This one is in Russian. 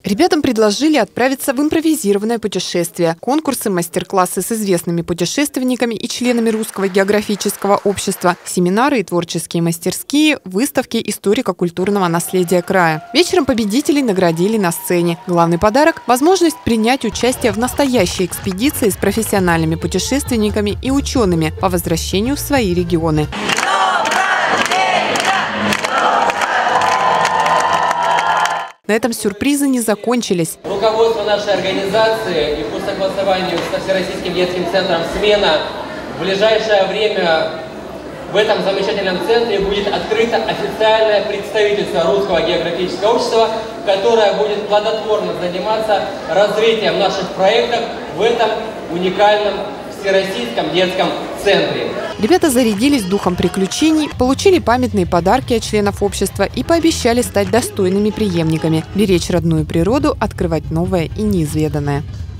Ребятам предложили отправиться в импровизированное путешествие. Конкурсы, мастер-классы с известными путешественниками и членами Русского географического общества, семинары и творческие мастерские, выставки историко-культурного наследия края. Вечером победителей наградили на сцене. Главный подарок – возможность принять участие в настоящей экспедиции с профессиональными путешественниками и учеными по возвращению в свои регионы. На этом сюрпризы не закончились. Руководство нашей организации и по согласованию со Всероссийским детским центром «Смена» в ближайшее время в этом замечательном центре будет открыто официальное представительство Русского географического общества, которое будет плодотворно заниматься развитием наших проектов в этом уникальном Всероссийском детском центре. Ребята зарядились духом приключений, получили памятные подарки от членов общества и пообещали стать достойными преемниками, беречь родную природу, открывать новое и неизведанное.